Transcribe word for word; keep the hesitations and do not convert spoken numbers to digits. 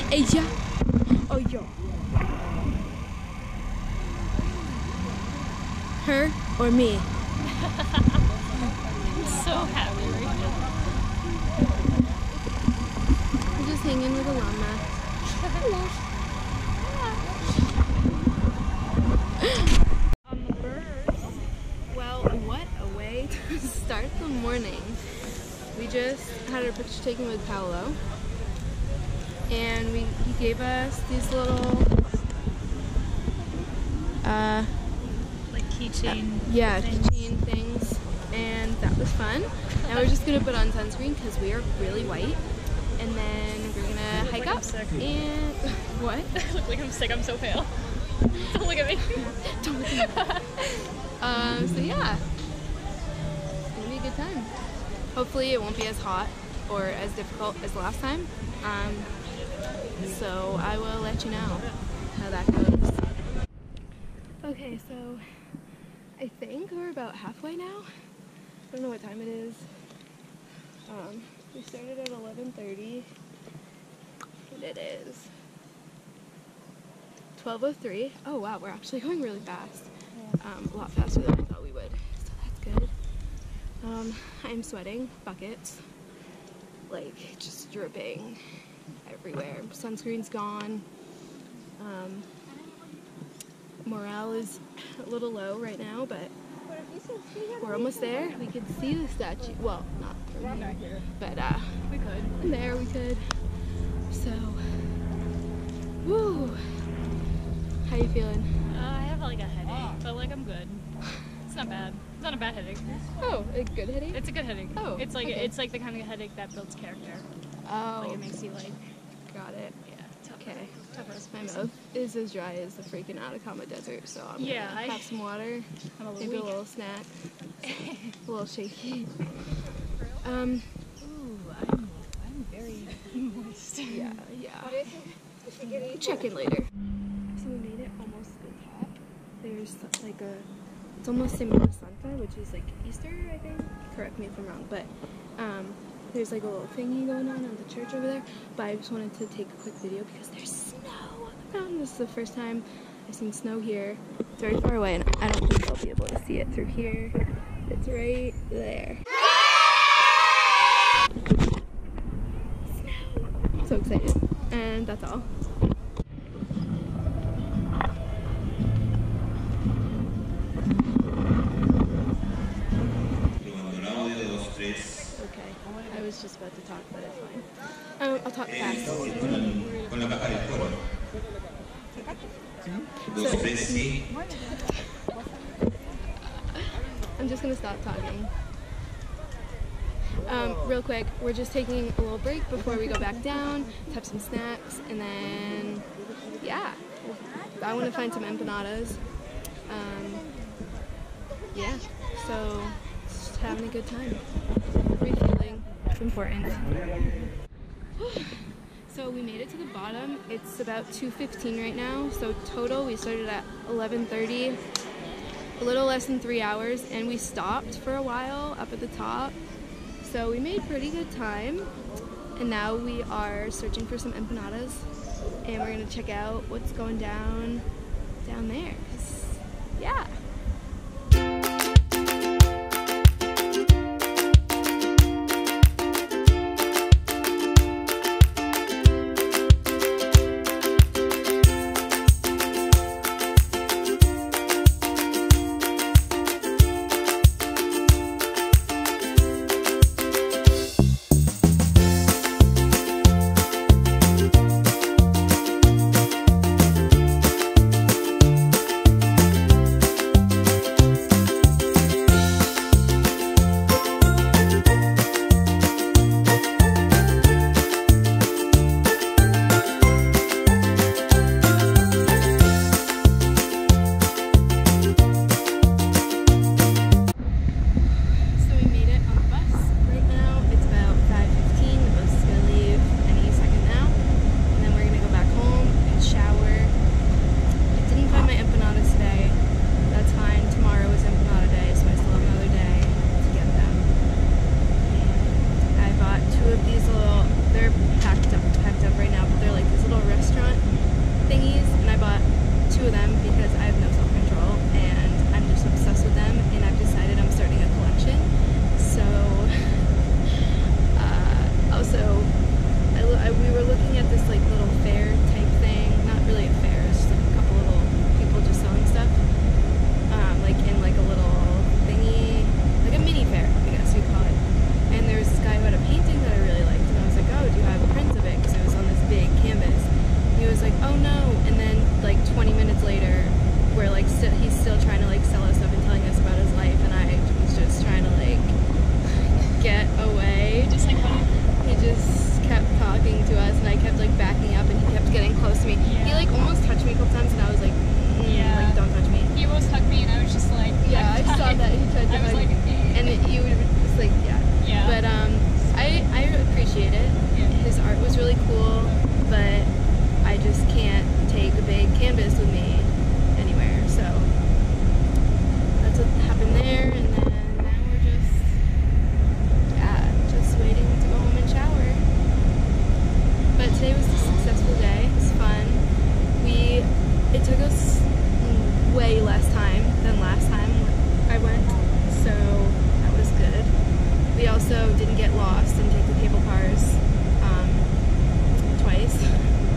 Ella o yo. Her or me. I'm so happy right now. We're just hanging with Alana. On the birds. Well, what a way to start the morning. We just had our picture taken with Paolo, and we he gave us these little uh Like keychain. uh, yeah things. keychain things, and that was fun. And we're just gonna put on sunscreen because we are really white, and then we're gonna hike like up. I'm sick. And what? I look like I'm sick. I'm so pale. Don't look at me. Don't look at me. Um, so yeah, it's gonna be a good time. Hopefully it won't be as hot or as difficult as last time. Um, so I will let you know how that goes. Okay, so I think we're about halfway now. I don't know what time it is. Um, we started at eleven thirty, and it is twelve oh three. Oh wow, we're actually going really fast. Um, a lot faster than I thought we would, so that's good. Um, I'm sweating buckets, like just dripping everywhere. Sunscreen's gone. Um, morale is a little low right now, but we're almost there. We can see the statue. Well, not from here, but uh, We could. from there we could. So, woo! How you feeling? Uh, I have like a headache, but like I'm good. It's not bad. It's not a bad headache. Oh, a good headache? It's a good headache. Oh, it's like okay. it's like the kind of headache that builds character. Oh, Like it makes you like got it. yeah. Tougher, Okay. Tougher as a My person. mouth is as dry as the freaking Atacama Desert, so I'm Yeah, gonna I- have some water, I'm a little maybe a weak. little snack, a little shaky. Um, Ooh, I'm I'm very moist. yeah, yeah. Check in later. So we made it almost to the top. There's like a, it's almost Semana Santa, which is like Easter, I think. Correct me if I'm wrong, but um, there's like a little thingy going on at the church over there. But I just wanted to take a quick video because there's snow on the mountain. This is the first time I've seen snow here. It's very far away, and I don't think I'll be able to see it through here. It's right there. Snow! So excited. And that's all. Okay, I was just about to talk, but it's fine. Um, I'll talk fast. Con la caja del coro. Dos, tres, sí. I'm just gonna stop talking. Um, real quick, we're just taking a little break before we go back down, have some snacks, and then, yeah, I want to find some empanadas. Um, yeah, so just having a good time. Refueling, it's important. So we made it to the bottom. It's about two fifteen right now. So total, we started at eleven thirty, a little less than three hours, and we stopped for a while up at the top. So we made pretty good time, and now we are searching for some empanadas, and we're gonna check out what's going down down there. 'Cause, yeah. talking to us, and I kept like backing up, and he kept getting close to me. Yeah. He like almost touched me a couple times, and I was like, mm, Yeah. like don't touch me. He almost hugged me, and I was just like, Yeah, I saw that he tried to I was hug like, me, and it, you would just like yeah. yeah. But um, I I appreciate it. Yeah. His art was really cool, but I just can't take a big canvas with me anywhere. So that's what happened there, and then now we're just yeah, just waiting to go home and shower. But today was a successful day. It was fun. We it took us way less time than last time I went, so that was good. We also didn't get lost and take the cable cars um, twice.